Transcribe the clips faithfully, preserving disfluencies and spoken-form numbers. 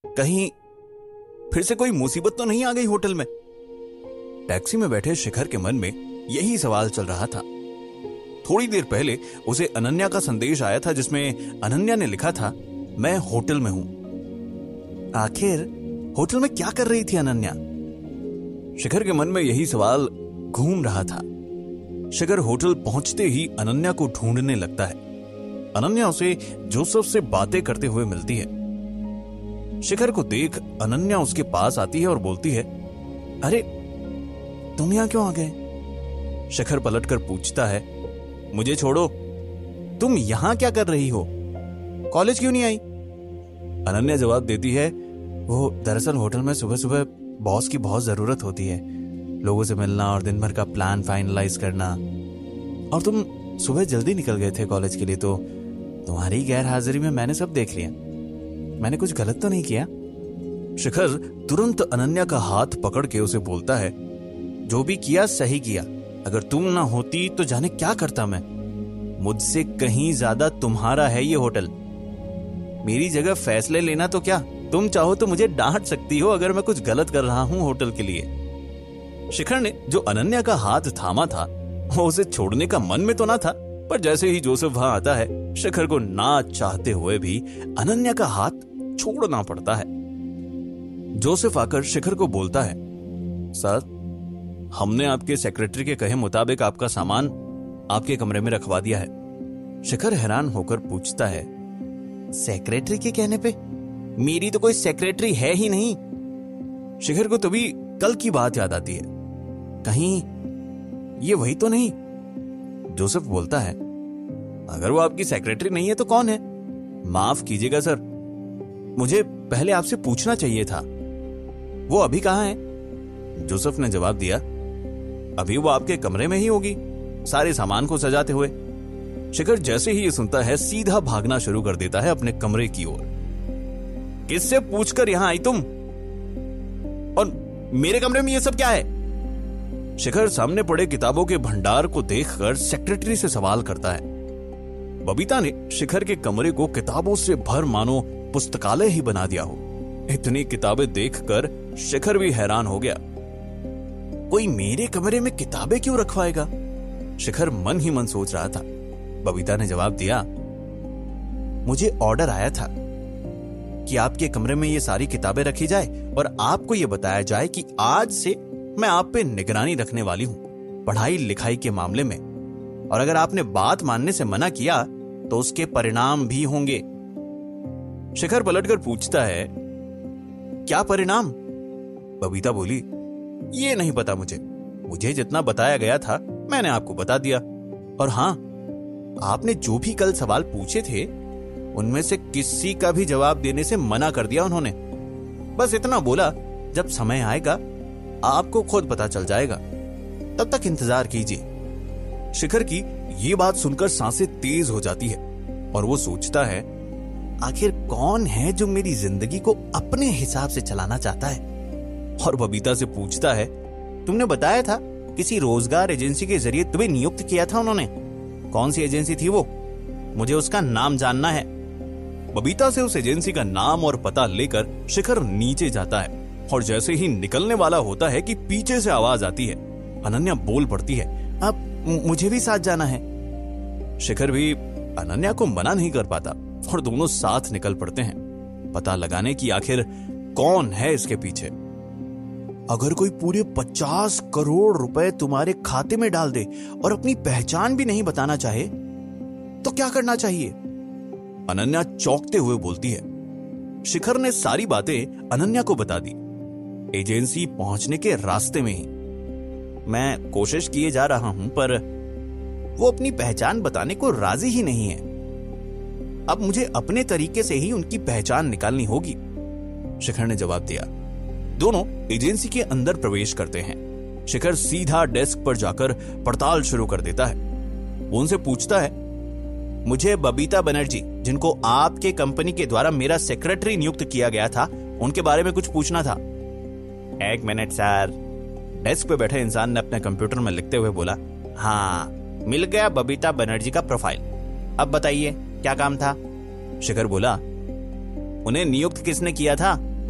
कहीं फिर से कोई मुसीबत तो नहीं आ गई होटल में? टैक्सी में बैठे शिखर के मन में यही सवाल चल रहा था। थोड़ी देर पहले उसे अनन्या का संदेश आया था जिसमें अनन्या ने लिखा था, मैं होटल में हूं। आखिर होटल में क्या कर रही थी अनन्या? शिखर के मन में यही सवाल घूम रहा था। शिखर होटल पहुंचते ही अनन्या को ढूंढने लगता है। अनन्या उसे जोसेफ से बातें करते हुए मिलती है। शिखर को देख अनन्या उसके पास आती है और बोलती है, अरे तुम यहां क्यों आ गए? शिखर पलटकर पूछता है, मुझे छोड़ो, तुम यहां क्या कर रही हो? कॉलेज क्यों नहीं आई? अनन्या जवाब देती है, वो दरअसल होटल में सुबह सुबह बॉस की बहुत जरूरत होती है, लोगों से मिलना और दिन भर का प्लान फाइनलाइज करना। और तुम सुबह जल्दी निकल गए थे कॉलेज के लिए, तो तुम्हारी गैर हाजिरी में मैंने सब देख लिया। मैंने कुछ गलत तो नहीं किया? शिखर तुरंत अनन्या का हाथ पकड़ के उसे बोलता है, जो भी किया सही किया, अगर तुम ना होती तो जाने क्या करता मैं। मुझसे कहीं ज्यादा तुम्हारा है ये होटल। मेरी जगह फैसले लेना तो क्या, तुम चाहो तो मुझे डांट सकती हो अगर मैं कुछ गलत कर रहा हूं होटल के लिए। शिखर ने जो अनन्या का हाथ थामा था वो उसे छोड़ने का मन में तो ना था, पर जैसे ही जोसेफ वहां आता है, शिखर को ना चाहते हुए भी अनन्या का हाथ छोड़ना पड़ता है। जोसेफ आकर शिखर को बोलता है, सर, हमने आपके सेक्रेटरी के कहे मुताबिक आपका सामान आपके कमरे में रखवा दिया है। शिखर हैरान होकर पूछता है, सेक्रेटरी के कहने पे? मेरी तो कोई सेक्रेटरी है ही नहीं। शिखर को तभी कल की बात याद आती है, कहीं ये वही तो नहीं? जोसेफ बोलता है, अगर वो आपकी सेक्रेटरी नहीं है तो कौन है? माफ कीजिएगा सर, मुझे पहले आपसे पूछना चाहिए था। वो अभी कहां है? जोसेफ ने जवाब दिया, अभी वो आपके कमरे में ही होगी, सारे सामान को सजाते हुए। शिखर जैसे ही ये सुनता है, सीधा भागना शुरू कर देता है अपने कमरे की ओर। किससे पूछकर यहां आई तुम? और मेरे कमरे में ये सब क्या है? शिखर सामने पड़े किताबों के भंडार को देखकर सेक्रेटरी से सवाल करता है। बबीता ने शिखर के कमरे को किताबों से भर मानो पुस्तकालय ही बना दिया हो। इतनी किताबें देखकर शिखर भी हैरान हो गया। कोई मेरे कमरे में किताबें क्यों रखवाएगा? शिखर मन ही मन सोच रहा था। बबीता ने जवाब दिया, मुझे ऑर्डर आया था कि आपके कमरे में ये सारी किताबें रखी जाए और आपको ये बताया जाए कि आज से मैं आप पे निगरानी रखने वाली हूं पढ़ाई लिखाई के मामले में, और अगर आपने बात मानने से मना किया तो उसके परिणाम भी होंगे। शिखर पलटकर पूछता है, क्या परिणाम? बबीता बोली, ये नहीं पता मुझे मुझे जितना बताया गया था मैंने आपको बता दिया। और हां, आपने जो भी कल सवाल पूछे थे उनमें से किसी का भी जवाब देने से मना कर दिया उन्होंने। बस इतना बोला, जब समय आएगा आपको खुद पता चल जाएगा, तब तक इंतजार कीजिए। शिखर की ये बात सुनकर सांसें तेज हो जाती है और वो सोचता है, आखिर कौन है जो मेरी जिंदगी को अपने हिसाब से चलाना चाहता है? और बबीता से पूछता है, तुमने बताया था किसी रोजगार एजेंसी के जरिए तुम्हें नियुक्त किया था उन्होंने, कौन सी एजेंसी थी वो? मुझे उसका नाम जानना है। बबीता से उस एजेंसी का नाम और पता लेकर शिखर नीचे जाता है और जैसे ही निकलने वाला होता है कि पीछे से आवाज आती है। अनन्या बोल पड़ती है, अब मुझे भी साथ जाना है। शिखर भी अनन्या को मना नहीं कर पाता और दोनों साथ निकल पड़ते हैं पता लगाने की आखिर कौन है इसके पीछे। अगर कोई पूरे पचास करोड़ रुपए तुम्हारे खाते में डाल दे और अपनी पहचान भी नहीं बताना चाहे तो क्या करना चाहिए? अनन्या चौंकते हुए बोलती है। शिखर ने सारी बातें अनन्या को बता दी। एजेंसी पहुंचने के रास्ते में ही मैं कोशिश किए जा रहा हूं, पर वो अपनी पहचान बताने को राजी ही नहीं है। अब मुझे अपने तरीके से ही उनकी पहचान निकालनी होगी, शिखर ने जवाब दिया। दोनों एजेंसी के अंदर प्रवेश करते हैं। शिखर सीधा डेस्क पर जाकर पड़ताल शुरू कर देता है। वो उनसे पूछता है, मुझे बबीता बनर्जी, जिनको आपके कंपनी के द्वारा मेरा सेक्रेटरी नियुक्त किया गया था, उनके बारे में कुछ पूछना था। एक मिनट सर, डेस्क पे बैठे इंसान ने अपने कंप्यूटर में लिखते हुए बोला। हाँ, मिल गया बबीता बनर्जी का प्रोफाइल। अब बताइए क्या काम था? शिखर बोला, उन्हें नियुक्त किसने किया था?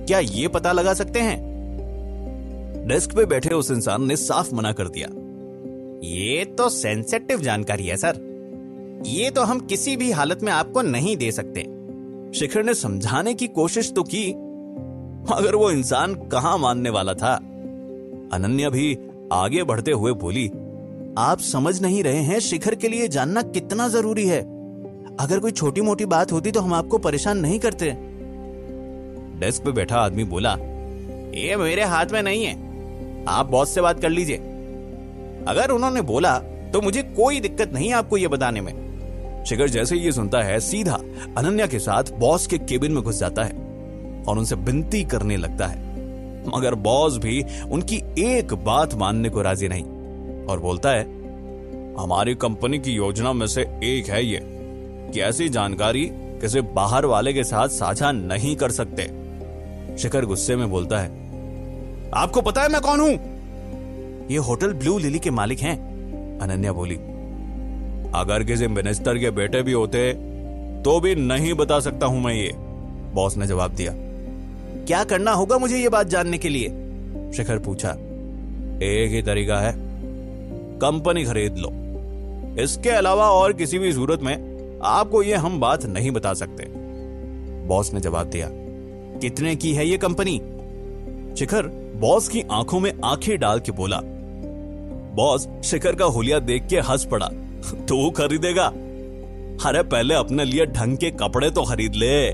क्या ये पता लगा सकते हैं? डेस्क पे बैठे उस इंसान ने साफ मना कर दिया। ये तो सेंसिटिव जानकारी है सर, ये तो हम किसी भी हालत में आपको नहीं दे सकते। शिखर ने समझाने की कोशिश तो की, मगर वो इंसान कहां मानने वाला था। अनन्या भी आगे बढ़ते हुए बोली, आप समझ नहीं रहे हैं शिखर के लिए जानना कितना जरूरी है। अगर कोई छोटी मोटी बात होती तो हम आपको परेशान नहीं करते। डेस्क पे बैठा आदमी बोला, ये मेरे हाथ में नहीं है, आप बॉस से बात कर लीजिए। अगर उन्होंने बोला तो मुझे कोई दिक्कत नहीं आपको ये बताने में। शिखर जैसे ही ये सुनता है सीधा अनन्या के साथ बॉस के केबिन में घुस जाता है और उनसे विनती करने लगता है, मगर बॉस भी उनकी एक बात मानने को राजी नहीं और बोलता है, हमारी कंपनी की योजना में से एक है ये कि ऐसी जानकारी किसी बाहर वाले के साथ साझा नहीं कर सकते। शिखर गुस्से में बोलता है, आपको पता है मैं कौन हूं? ये होटल ब्लू लिली के मालिक हैं। अनन्या बोली, अगर किसी मिनिस्टर के बेटे भी होते तो भी नहीं बता सकता हूं मैं ये, बॉस ने जवाब दिया। क्या करना होगा मुझे ये बात जानने के लिए? शिखर पूछा। एक ही तरीका है, कंपनी खरीद लो। इसके अलावा और किसी भी सूरत में आपको ये हम बात नहीं बता सकते, बॉस ने जवाब दिया। कितने की है ये कंपनी? शिखर बॉस की आंखों में आंखें डाल के बोला। बॉस शिखर का हुलिया देख के हंस पड़ा, तू खरीदेगा? अरे पहले अपने लिए ढंग के कपड़े तो खरीद ले।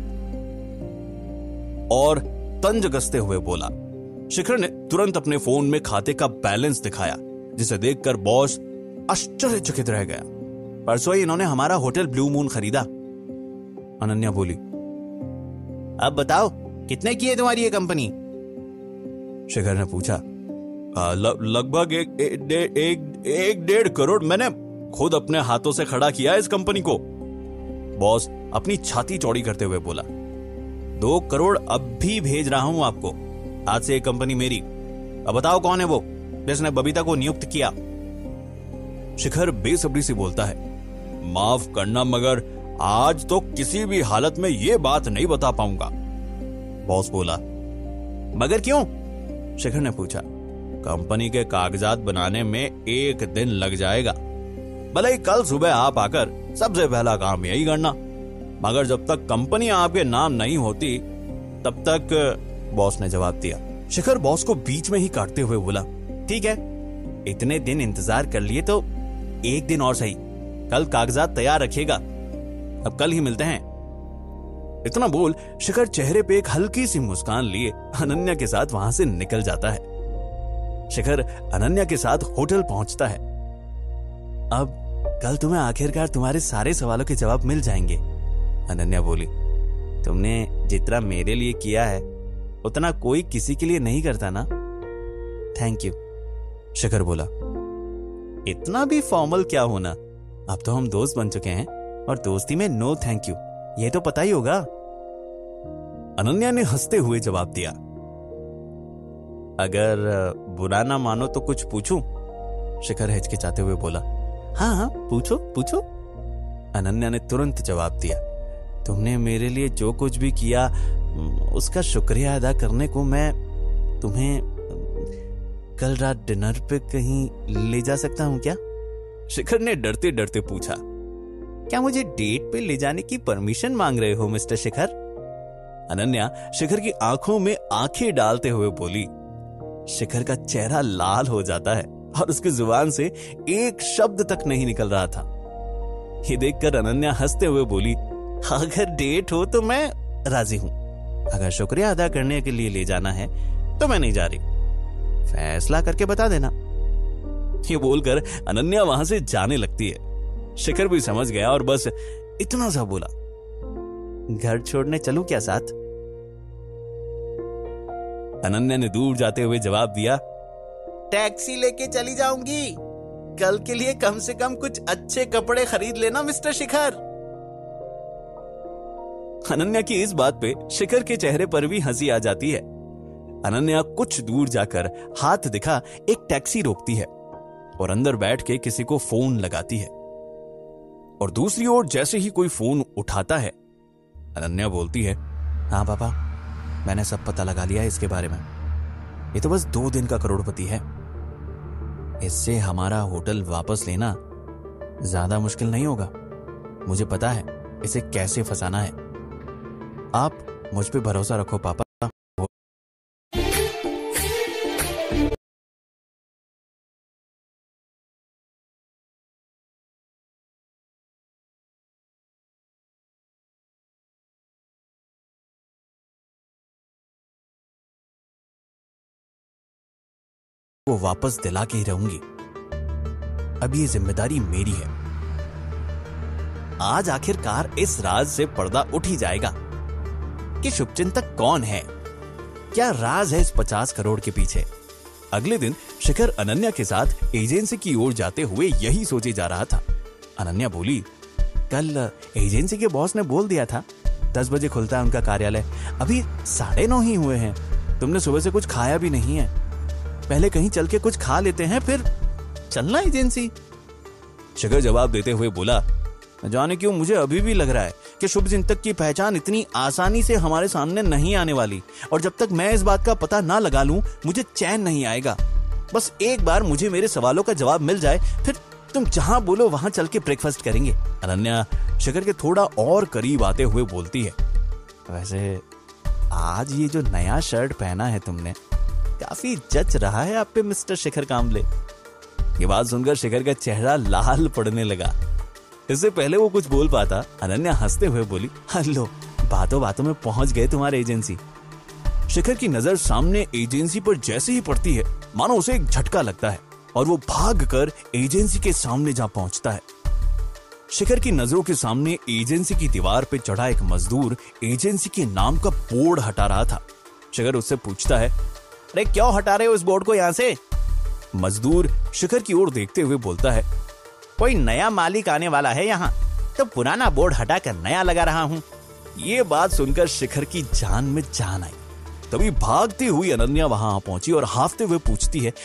और तंज कसते हुए बोला। शिखर ने तुरंत अपने फोन में खाते का बैलेंस दिखाया, जिसे देखकर बॉस आश्चर्यचकित रह गया। परसों ही इन्होंने हमारा होटल ब्लू मून खरीदा। अनन्या बोली, अब बताओ कितने की है तुम्हारी ये कंपनी? शिखर ने पूछा। लगभग एक एक एक, एक डेढ़ करोड़ मैंने खुद अपने हाथों से खड़ा किया इस कंपनी को, बॉस अपनी छाती चौड़ी करते हुए बोला। दो करोड़ अब भी भेज रहा हूं आपको, आज से ये कंपनी मेरी। अब बताओ कौन है वो जिसने बबीता को नियुक्त किया? शिखर बेसब्री से बोलता है, माफ करना मगर आज तो किसी भी हालत में ये बात नहीं बता पाऊंगा, बॉस बोला। मगर क्यों? शिखर ने पूछा। कंपनी के कागजात बनाने में एक दिन लग जाएगा, भले ही कल सुबह आप आकर सबसे पहला काम यही करना, मगर जब तक कंपनी आपके नाम नहीं होती तब तक, बॉस ने जवाब दिया। शिखर बॉस को बीच में ही काटते हुए बोला, ठीक है, इतने दिन इंतजार कर लिए तो एक दिन और सही, कल कागजात तैयार रखिएगा, अब कल ही मिलते हैं। इतना बोल शिखर चेहरे पे एक हल्की सी मुस्कान लिए अनन्या के साथ वहां से निकल जाता है। शिखर अनन्या के साथ होटल पहुंचता है। अब कल तुम्हें आखिरकार तुम्हारे सारे सवालों के जवाब मिल जाएंगे, अनन्या बोली। तुमने जितना मेरे लिए किया है उतना कोई किसी के लिए नहीं करता ना। थैंक यू, शिखर बोला। इतना भी फॉर्मल क्या होना, अब तो हम दोस्त बन चुके हैं और दोस्ती में नो थैंक यू ये तो पता ही होगा, अनन्या ने हंसते हुए जवाब दिया। अगर बुरा ना मानो तो कुछ पूछूं, शिखर हिचकिचाते हुए बोला। हाँ हाँ पूछो पूछो, अनन्या ने तुरंत जवाब दिया। तुमने मेरे लिए जो कुछ भी किया उसका शुक्रिया अदा करने को मैं तुम्हें कल रात डिनर पे कहीं ले जा सकता हूं क्या? शिखर ने डरते डरते पूछा। क्या मुझे डेट पे ले जाने की परमिशन मांग रहे हो मिस्टर शिखर? अनन्या शिखर की आंखों में आंखें डालते हुए बोली। शिखर का चेहरा लाल हो जाता है और उसकी जुबान से एक शब्द तक नहीं निकल रहा था। ये देखकर अनन्या हंसते हुए बोली, अगर डेट हो तो मैं राजी हूं, अगर शुक्रिया अदा करने के लिए ले जाना है तो मैं नहीं जा रही, फैसला करके बता देना। ये बोलकर अनन्या वहां से जाने लगती है। शिखर भी समझ गया और बस इतना सा बोला, घर छोड़ने चलूं क्या साथ? अनन्या ने दूर जाते हुए जवाब दिया, टैक्सी लेके चली जाऊंगी, कल के लिए कम से कम कुछ अच्छे कपड़े खरीद लेना मिस्टर शिखर। अनन्या की इस बात पे शिखर के चेहरे पर भी हंसी आ जाती है। अनन्या कुछ दूर जाकर हाथ दिखा एक टैक्सी रोकती है और अंदर बैठ के किसी को फोन लगाती है, और दूसरी ओर जैसे ही कोई फोन उठाता है अनन्या बोलती है, हाँ पापा। मैंने सब पता लगा लिया है इसके बारे में। ये तो बस दो दिन का करोड़पति है। इससे हमारा होटल वापस लेना ज्यादा मुश्किल नहीं होगा। मुझे पता है इसे कैसे फंसाना है। आप मुझ पे भरोसा रखो पापा। वो वापस दिला के ही रहूंगी। अब ये जिम्मेदारी मेरी है। आज आखिरकार इस राज से पर्दा उठ ही जाएगा कि शुभचिंतक कौन है, क्या राज है इस पचास करोड़ के पीछे। अगले दिन शिखर अनन्या के साथ एजेंसी की ओर जाते हुए यही सोचे जा रहा था। अनन्या बोली, कल एजेंसी के बॉस ने बोल दिया था दस बजे खुलता है उनका कार्यालय। अभी साढ़े नौ ही हुए हैं। तुमने सुबह से कुछ खाया भी नहीं है। पहले कहीं चल के कुछ खा लेते हैं, फिर चलना एजेंसी। शिखर जवाब देते हुए बोला, जाने क्यों मुझे अभी भी लग रहा है कि शुभचिंतक की पहचान इतनी आसानी से हमारे सामने नहीं आने वाली, और जब तक मैं इस बात का पता ना लगा लूं मुझे चैन नहीं आएगा। बस एक बार मुझे मेरे सवालों का जवाब मिल जाए, फिर तुम जहां बोलो वहां चल के ब्रेकफास्ट करेंगे। अनन्या शिखर के थोड़ा और करीब आते हुए बोलती है, वैसे आज ये जो नया शर्ट पहना है तुमने, काफी जच रहा है आप पे मिस्टर शिखर कांबले। ये बात सुनकर शिखर का चेहरा लाल पड़ने लगा। इससे पहले वो कुछ बोल पाता, अनन्या हंसते हुए बोली, हेलो, बातों बातों में पहुंच गए तुम्हारे एजेंसी। शिखर की नजर सामने एजेंसी पर जैसे ही पड़ती है, मानो उसे एक झटका लगता है और वो भागकर एजेंसी के सामने जा पहुंचता है। शिखर की नजरों के सामने एजेंसी की दीवार पे चढ़ा एक मजदूर एजेंसी के नाम का बोर्ड हटा रहा था। शिखर उससे पूछता है, अरे क्यों हटा रहे हो इस बोर्ड को यहां से? मजदूर शिखर की ओर देखते हुए बोलता है, कोई नया मालिक आने वाला है यहाँ, तो पुराना बोर्ड हटाकर नया लगा रहा हूँ। ये बात सुनकर शिखर की जान में जान आई। तभी भागती हुई अनन्या वहां पहुंची और हाफते हुए पूछती है,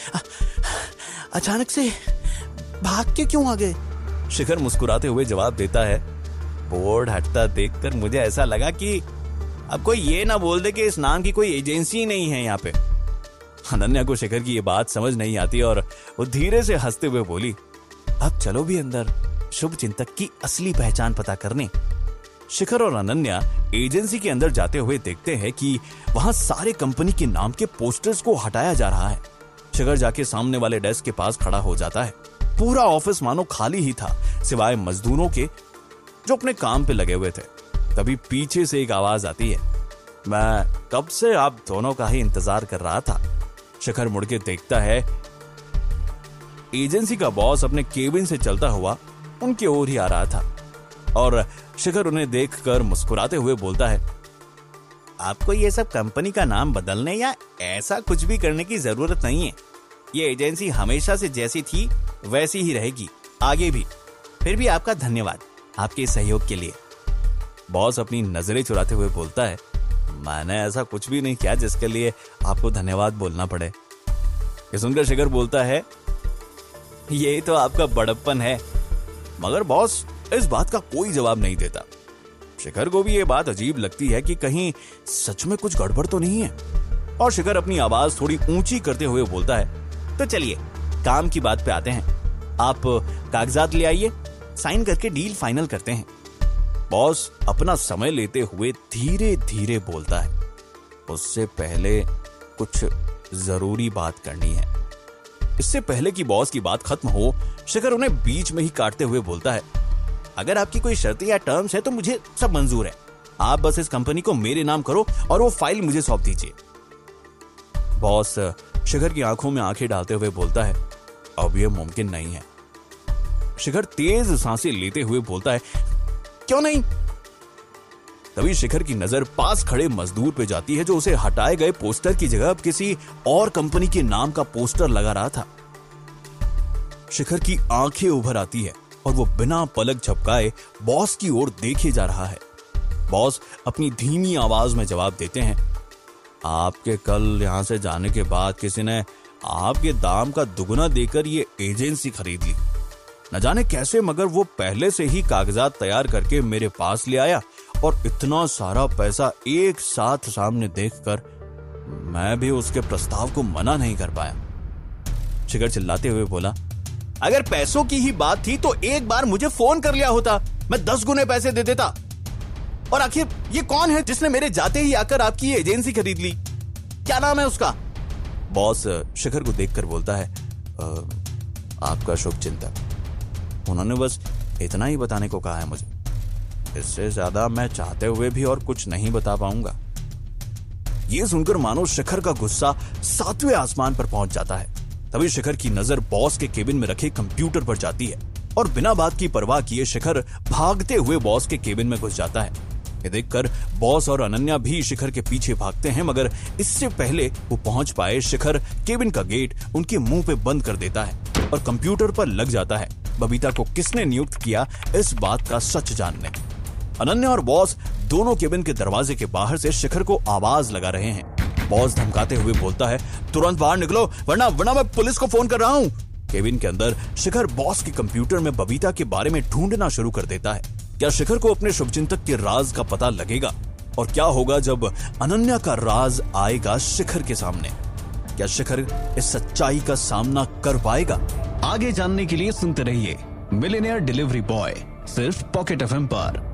अचानक से भाग के क्यों आ गए? शिखर मुस्कुराते हुए जवाब देता है, बोर्ड हटता देखकर मुझे ऐसा लगा कि अब कोई ये ना बोल दे कि इस नाम की कोई एजेंसी नहीं है यहाँ पे। अनन्या को शिखर की ये बात समझ नहीं आती और वो धीरे से हंसते हुए बोली, अब चलो भी अंदर शुभचिंतक की असली पहचान पता करने। शिखर और अनन्या एजेंसी के अंदर जाते हुए देखते हैं कि वहां सारे कंपनी के नाम के पोस्टर्स को हटाया जा रहा है। शिखर जाके सामने वाले डेस्क के पास खड़ा हो जाता है। पूरा ऑफिस मानो खाली ही था, सिवाय मजदूरों के जो अपने काम पे लगे हुए थे। तभी पीछे से एक आवाज आती है, मैं कब से आप दोनों का ही इंतजार कर रहा था। शिखर मुड़ के देखता है, एजेंसी का बॉस अपने केबिन से चलता हुआ उनकी ओर ही आ रहा था और शिखर उन्हें देखकर मुस्कुराते हुए बोलता है, आपको ये सब कंपनी का नाम बदलने या ऐसा कुछ भी करने की जरूरत नहीं है। ये एजेंसी हमेशा से जैसी थी वैसी ही रहेगी, आगे भी। फिर भी आपका धन्यवाद आपके सहयोग के लिए। बॉस अपनी नजरें चुराते हुए बोलता है, मैंने ऐसा कुछ भी नहीं किया जिसके लिए आपको धन्यवाद बोलना पड़े। ये सुनकर शिखर बोलता है, ये तो आपका बड़प्पन है। मगर बॉस इस बात का कोई जवाब नहीं देता। शिखर को भी ये बात अजीब लगती है कि कहीं सच में कुछ गड़बड़ तो नहीं है, और शिखर अपनी आवाज थोड़ी ऊंची करते हुए बोलता है, तो चलिए काम की बात पे आते हैं। आप कागजात ले आइए, साइन करके डील फाइनल करते हैं। बॉस अपना समय लेते हुए धीरे धीरे बोलता है, उससे पहले कुछ जरूरी बात करनी है। इससे पहले कि बॉस की बात खत्म हो, शिखर उन्हें बीच में ही काटते हुए बोलता है, अगर आपकी कोई शर्तें या टर्म्स है तो मुझे सब मंजूर है। आप बस इस कंपनी को मेरे नाम करो और वो फाइल मुझे सौंप दीजिए। बॉस शिखर की आंखों में आंखें डालते हुए बोलता है, अब यह मुमकिन नहीं है। शिखर तेज सांसें लेते हुए बोलता है, क्यों नहीं? तभी शिखर की नजर पास खड़े मजदूर पे जाती है जो उसे हटाए गए पोस्टर की जगह किसी और कंपनी के नाम का पोस्टर लगा रहा था। शिखर की आंखें उभर आती है और वो बिना पलक झपकाए बॉस की ओर देखे जा रहा है। बॉस अपनी धीमी आवाज में जवाब देते हैं, आपके कल यहां से जाने के बाद किसी ने आपके दाम का दुगुना देकर ये एजेंसी खरीद ली। न जाने कैसे, मगर वो पहले से ही कागजात तैयार करके मेरे पास ले आया और इतना सारा पैसा एक साथ सामने देखकर मैं भी उसके प्रस्ताव को मना नहीं कर पाया। शिखर चिल्लाते हुए बोला, अगर पैसों की ही बात थी तो एक बार मुझे फोन कर लिया होता, मैं दस गुने पैसे दे देता। और आखिर ये कौन है जिसने मेरे जाते ही आकर आपकी एजेंसी खरीद ली? क्या नाम है उसका? बॉस शिखर को देखकर बोलता है, आपका शुभचिंतक। उन्होंने बस इतना ही बताने को कहा है मुझे, इससे ज्यादा मैं चाहते हुए भी और कुछ नहीं बता पाऊंगा। यह सुनकर मानो शिखर का गुस्सा सातवें आसमान पर पहुंच जाता है। तभी शिखर की नजर बॉस के केबिन में रखे कंप्यूटर पर जाती है और बिना बात की परवाह किए शिखर भागते हुए बॉस के केबिन में घुस जाता है। ये देखकर बॉस और अनन्या भी शिखर के पीछे भागते हैं, मगर इससे पहले वो पहुंच पाए शिखर केबिन का गेट उनके मुंह पे बंद कर देता है और कंप्यूटर पर लग जाता है बबीता को किसने नियुक्त किया इस बात का सच जानने। अनन्या और बॉस दोनों केबिन के दरवाजे के बाहर से शिखर को आवाज लगा रहे हैं। बॉस धमकाते हुए बोलता है, तुरंत बाहर निकलो वरना वरना मैं पुलिस को फोन कर रहा हूं। केबिन के अंदर शिखर बॉस के कंप्यूटर में बबीता के बारे में ढूंढना शुरू कर देता है। क्या शिखर को अपने शुभचिंतक के राज का पता लगेगा? और क्या होगा जब अनन्या का राज आएगा शिखर के सामने? क्या शिखर इस सच्चाई का सामना कर पाएगा? आगे जानने के लिए सुनते रहिए मिलियनेयर डिलीवरी बॉय, सिर्फ पॉकेट एफएम पर।